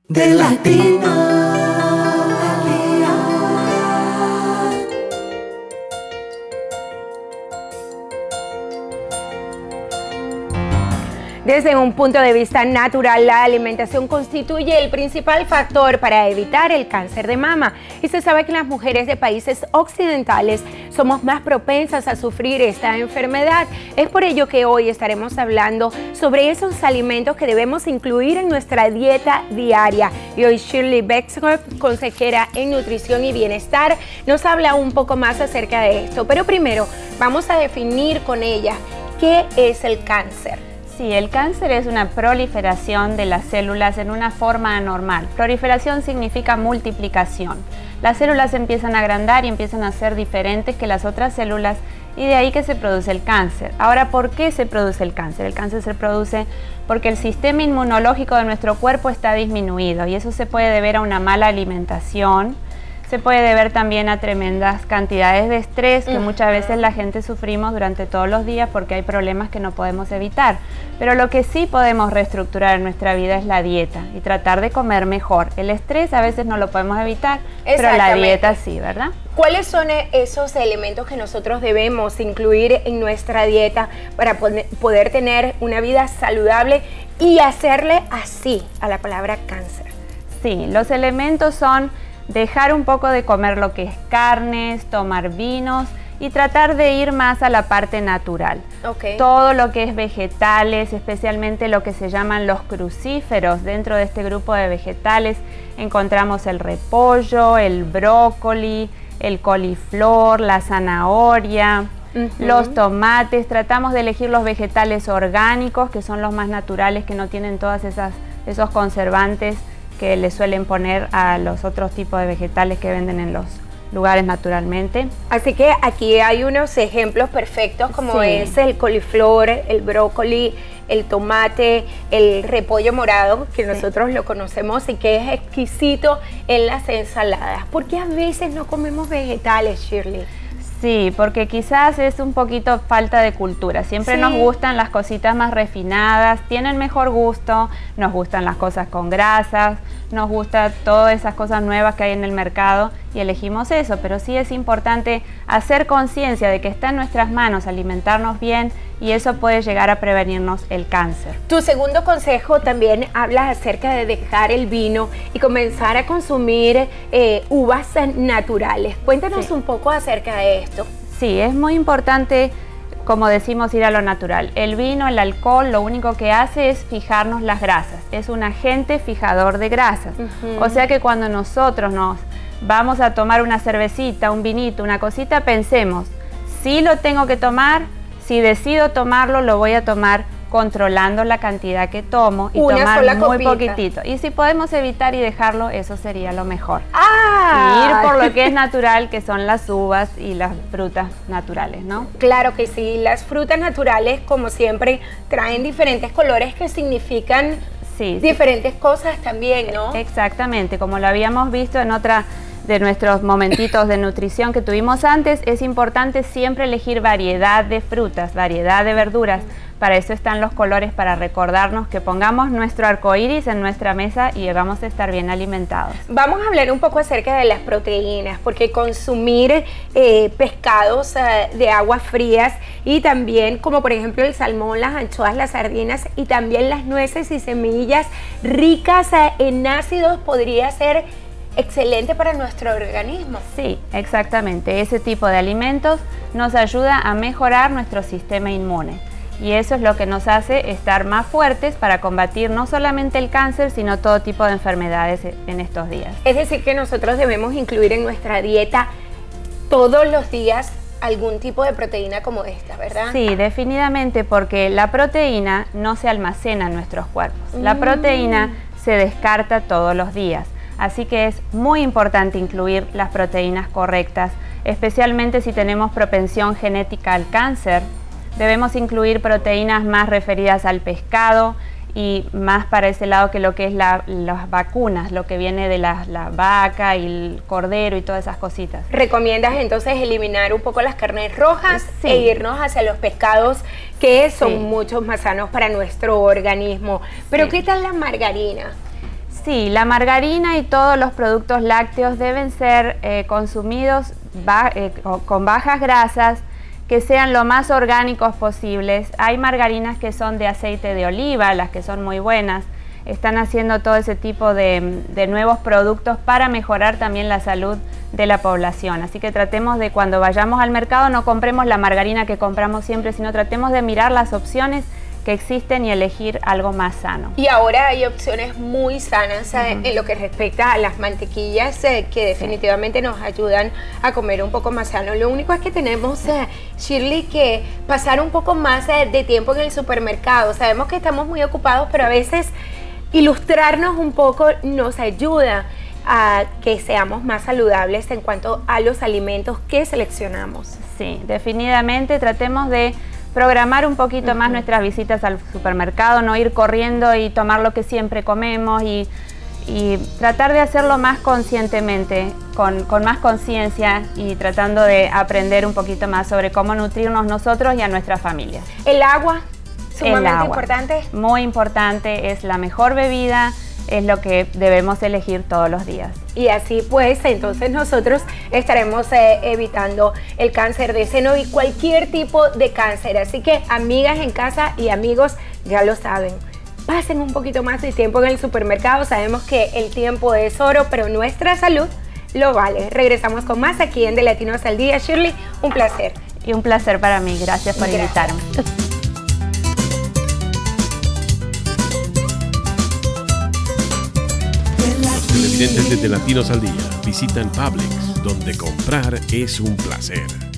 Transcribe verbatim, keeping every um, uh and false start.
De Latino. Desde un punto de vista natural, la alimentación constituye el principal factor para evitar el cáncer de mama. Y se sabe que las mujeres de países occidentales somos más propensas a sufrir esta enfermedad. Es por ello que hoy estaremos hablando sobre esos alimentos que debemos incluir en nuestra dieta diaria. Y hoy Shirley Bexkop, consejera en nutrición y bienestar, nos habla un poco más acerca de esto. Pero primero vamos a definir con ella qué es el cáncer. Sí, el cáncer es una proliferación de las células en una forma anormal. Proliferación significa multiplicación. Las células empiezan a agrandar y empiezan a ser diferentes que las otras células y de ahí que se produce el cáncer. Ahora, ¿por qué se produce el cáncer? El cáncer se produce porque el sistema inmunológico de nuestro cuerpo está disminuido y eso se puede deber a una mala alimentación. Se puede deber también a tremendas cantidades de estrés que muchas veces la gente sufrimos durante todos los días porque hay problemas que no podemos evitar. Pero lo que sí podemos reestructurar en nuestra vida es la dieta y tratar de comer mejor. El estrés a veces no lo podemos evitar, pero la dieta sí, ¿verdad? ¿Cuáles son esos elementos que nosotros debemos incluir en nuestra dieta para poder tener una vida saludable y hacerle así a la palabra cáncer? Sí, los elementos son dejar un poco de comer lo que es carnes, tomar vinos y tratar de ir más a la parte natural. Okay. Todo lo que es vegetales, especialmente lo que se llaman los crucíferos. Dentro de este grupo de vegetales encontramos el repollo, el brócoli, el coliflor, la zanahoria, uh-huh. los tomates. Tratamos de elegir los vegetales orgánicos, que son los más naturales, que no tienen todas esas esos conservantes que le suelen poner a los otros tipos de vegetales que venden en los lugares naturalmente. Así que aquí hay unos ejemplos perfectos como sí. es el coliflor, el brócoli, el tomate, el repollo morado, que sí. nosotros lo conocemos y que es exquisito en las ensaladas. ¿Por qué a veces no comemos vegetales, Shirley? Sí, porque quizás es un poquito falta de cultura. Siempre sí. nos gustan las cositas más refinadas, tienen mejor gusto, nos gustan las cosas con grasas, nos gustan todas esas cosas nuevas que hay en el mercado y elegimos eso. Pero sí es importante hacer conciencia de que está en nuestras manos alimentarnos bien y eso puede llegar a prevenirnos el cáncer. Tu segundo consejo también habla acerca de dejar el vino y comenzar a consumir eh, uvas naturales. Cuéntanos sí. un poco acerca de esto. Sí, es muy importante, como decimos, ir a lo natural. El vino, el alcohol, lo único que hace es fijarnos las grasas. Es un agente fijador de grasas. Uh-huh. O sea que cuando nosotros nos vamos a tomar una cervecita, un vinito, una cosita, pensemos, si lo tengo que tomar, si decido tomarlo, lo voy a tomar controlando la cantidad que tomo y Una tomar muy copita. poquitito. Y si podemos evitar y dejarlo, eso sería lo mejor. Ah. Y ir por lo que es natural, que son las uvas y las frutas naturales, ¿no? Claro que sí. Las frutas naturales, como siempre, traen diferentes colores que significan sí, diferentes sí. cosas también, ¿no? Exactamente. Como lo habíamos visto en otra de nuestros momentitos de nutrición que tuvimos antes, es importante siempre elegir variedad de frutas, variedad de verduras. Para eso están los colores, para recordarnos que pongamos nuestro arco iris en nuestra mesa y vamos a estar bien alimentados. Vamos a hablar un poco acerca de las proteínas, porque consumir eh, pescados eh, de aguas frías y también, como por ejemplo el salmón, las anchoas, las sardinas y también las nueces y semillas ricas eh, en ácidos podría ser excelente para nuestro organismo. Sí, exactamente. Ese tipo de alimentos nos ayuda a mejorar nuestro sistema inmune. Y eso es lo que nos hace estar más fuertes para combatir no solamente el cáncer, sino todo tipo de enfermedades en estos días. Es decir, que nosotros debemos incluir en nuestra dieta todos los días algún tipo de proteína como esta, ¿verdad? Sí, definitivamente, porque la proteína no se almacena en nuestros cuerpos. La proteína se descarta todos los días. Así que es muy importante incluir las proteínas correctas, especialmente si tenemos propensión genética al cáncer. Debemos incluir proteínas más referidas al pescado y más para ese lado que lo que es la, las vacunas, lo que viene de la, la vaca y el cordero y todas esas cositas. ¿Recomiendas entonces eliminar un poco las carnes rojas sí. e irnos hacia los pescados que son sí. mucho más sanos para nuestro organismo? Pero sí. ¿qué tal la margarina? Sí, la margarina y todos los productos lácteos deben ser eh, consumidos ba eh, con bajas grasas, que sean lo más orgánicos posibles. Hay margarinas que son de aceite de oliva, las que son muy buenas. Están haciendo todo ese tipo de, de nuevos productos para mejorar también la salud de la población. Así que tratemos de, cuando vayamos al mercado, no compremos la margarina que compramos siempre, sino tratemos de mirar las opciones que existen y elegir algo más sano. Y ahora hay opciones muy sanas uh-huh. en lo que respecta a las mantequillas eh, que definitivamente sí. nos ayudan a comer un poco más sano. Lo único es que tenemos, eh, Shirley, que pasar un poco más eh, de tiempo en el supermercado. Sabemos que estamos muy ocupados, pero a veces ilustrarnos un poco nos ayuda a que seamos más saludables en cuanto a los alimentos que seleccionamos. Sí, definitivamente tratemos de programar un poquito uh-huh. más nuestras visitas al supermercado, no ir corriendo y tomar lo que siempre comemos y, y tratar de hacerlo más conscientemente, con, con más conciencia y tratando de aprender un poquito más sobre cómo nutrirnos nosotros y a nuestras familias. El agua, sumamente El agua, importante. Muy importante, es la mejor bebida, es lo que debemos elegir todos los días. Y así pues, entonces nosotros estaremos eh, evitando el cáncer de seno y cualquier tipo de cáncer. Así que amigas en casa y amigos, ya lo saben, pasen un poquito más de tiempo en el supermercado. Sabemos que el tiempo es oro, pero nuestra salud lo vale. Regresamos con más aquí en De Latinos al Día. Shirley, un placer. Y un placer para mí. Gracias por Gracias. invitarme. Televidentes de De Latinos al Día visitan Publix, donde comprar es un placer.